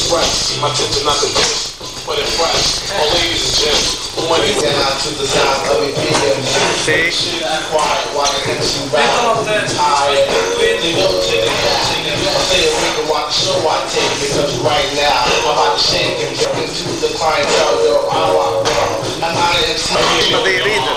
express my attention not to diss, but impress. Oh, ladies and gents, money down to the sound of me PM. Shit, quiet while the MC rap. Tired, they go to the back. I say that we can watch the show I take because right now I'm about to shake and get into the clientele. Yo, I rock world. I'm not an MC. Ma devi ridere.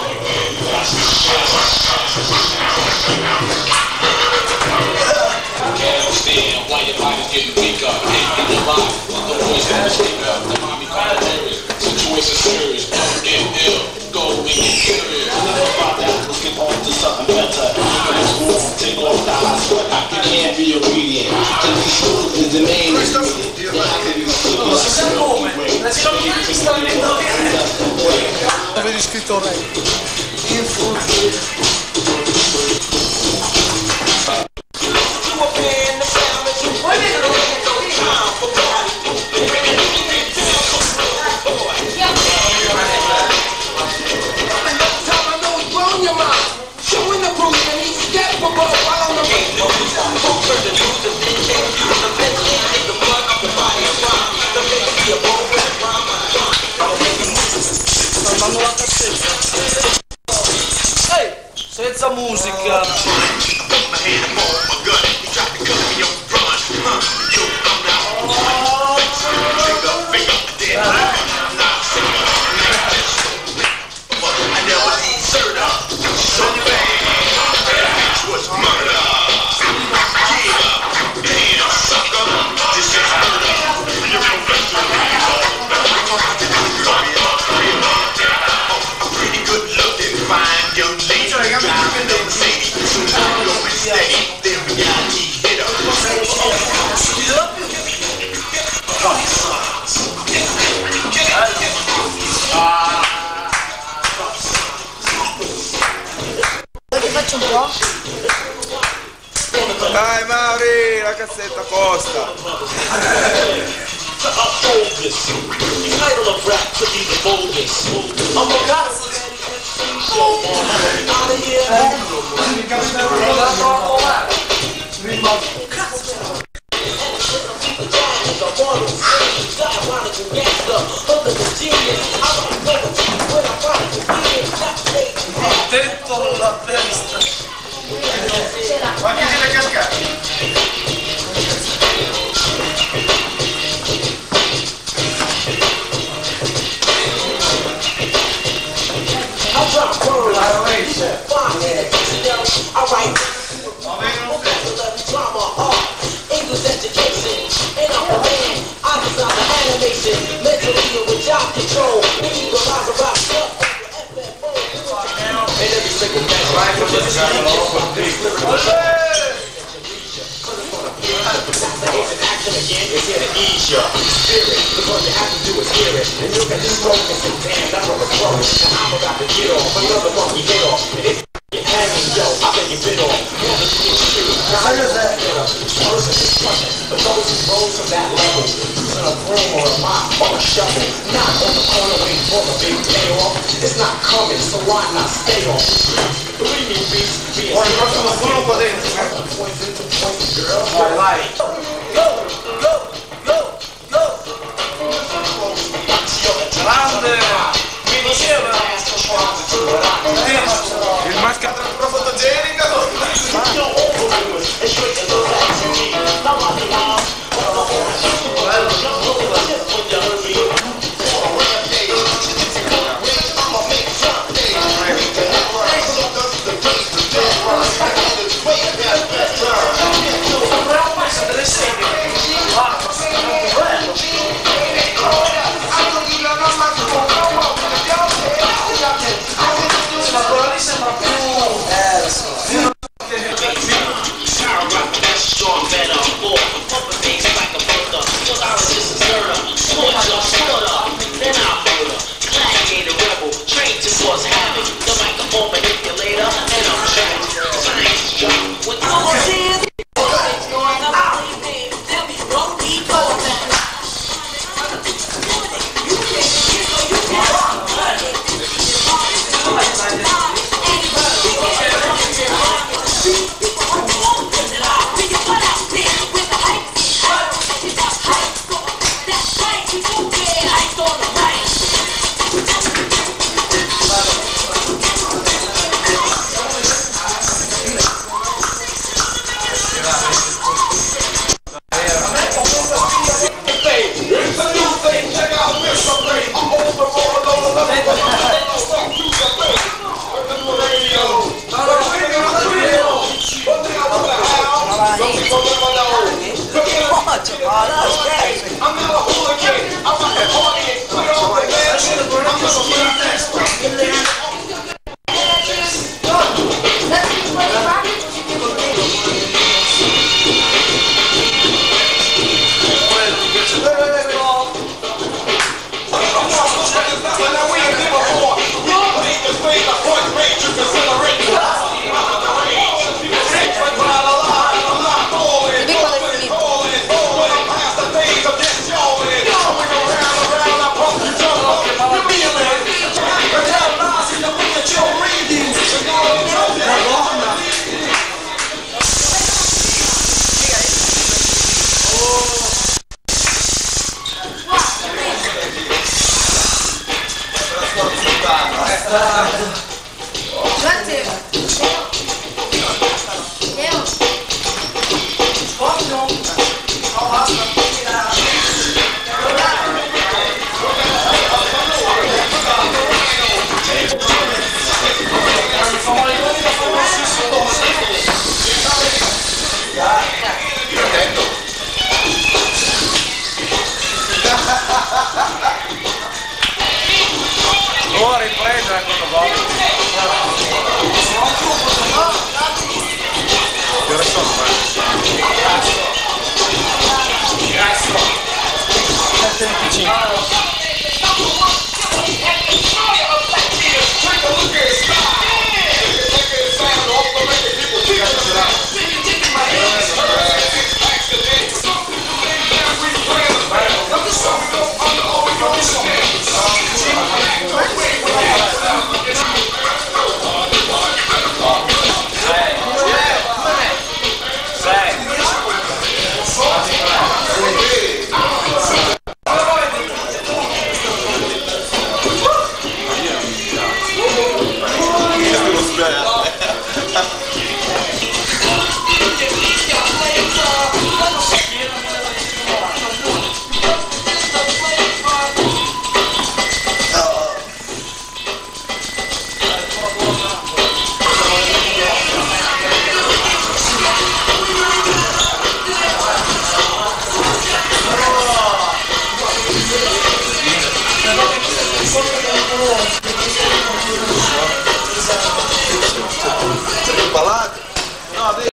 Can't understand why your body's getting weaker. Ain't in your life, the voice that will speak up. The mommy call serious, situation serious. Don't get ill, go and get serious. About that, let's get on to something better. Take off the hot sweat. You can't be obedient. Just be smooth is the main ingredient. You have to be smooth. Avevi scritto Ray. Ehi, senza musica. Faccio un po'. Dai Mauri, la cassetta costa. Attento alla testa. Ma che deve cascare? It's here to ease your spirit. Because you have to do is hear it. And you can just smoke and say, damn, that's what it's from. And I'm about to get off. Another monkey hit off. And it's hanging, yo, I think you bit off. More than you get now I just that person is crushing. But those who rose from that level, using a broom or a mop or a shovel, not on the corner waiting for the big payoff. It's not coming, so why not stay on the streets? Believe me, beats, be Ora il prossimo solo un po' dentro. Vai, vai. Grande. Il maschera fotogenico. Delle sedie. Ora riprende quando vuole. Che ore sono?